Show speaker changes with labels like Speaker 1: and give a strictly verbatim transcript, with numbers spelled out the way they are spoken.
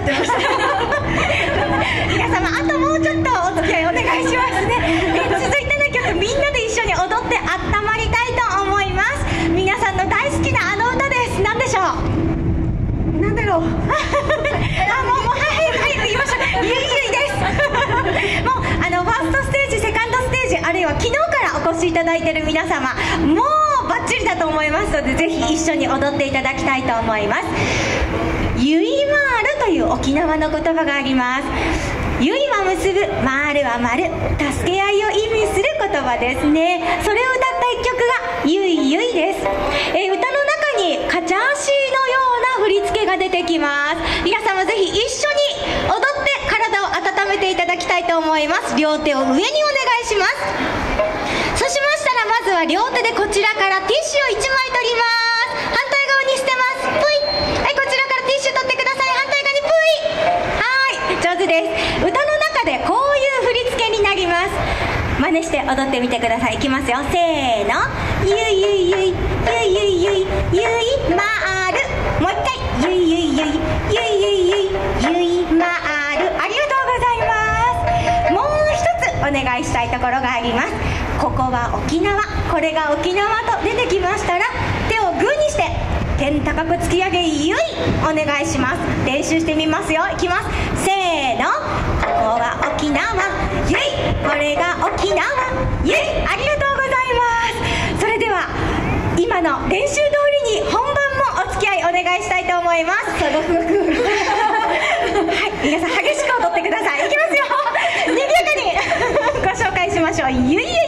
Speaker 1: ってました皆様あともうちょっとお付き合いお願いしますね。え続いての曲、みんなで一緒に踊ってあったまりたいと思います。皆さんの大好きなあの歌です。何でしょう。
Speaker 2: なんだろうあ、もう、
Speaker 1: もう、はいはい、言いました。ゆいゆいですもう、あの、ファーストステージ、セカンドステージ、あるいは昨日からお越しいただいている皆様、もうバッチリだと思いますので、ぜひ一緒に踊っていただきたいと思います。ゆいまーるという沖縄の言葉があります。ゆいは結ぶ、まーるは丸、助け合いを意味する言葉ですね。それを歌った一曲がゆいゆいです。えー、歌の中にカチャーシーのような振り付けが出てきます。皆様ぜひ一緒に踊って体を温めていただきたいと思います。両手を上にお願いします。そうしましたら、まずは両手でこちらからティッシュをいちまい取ります。反対側に捨てます。ぷい。はい、こちらからティッシュ取ってください。反対側にぷい。はい、上手です。歌の中でこういう振り付けになります。真似して踊ってみてください。いきますよ、せーの。ゆいゆいゆいゆいゆいゆいゆいまーる。もう一回、ゆいゆいゆいゆいゆいゆいゆいまーる。ありがとうございます。もう一つお願いしたいところがあります。ここは沖縄、これが沖縄と出てきましたら、手をグーにして天高く突き上げゆいお願いします。練習してみますよ。いきます、せーの。ここは沖縄ゆい、これが沖縄ゆい。ありがとうございます。それでは今の練習通りに本番もお付き合いお願いしたいと思います。はい、皆さん激しく踊ってください。いきますよ賑やかにご紹介しましょう。ゆいゆい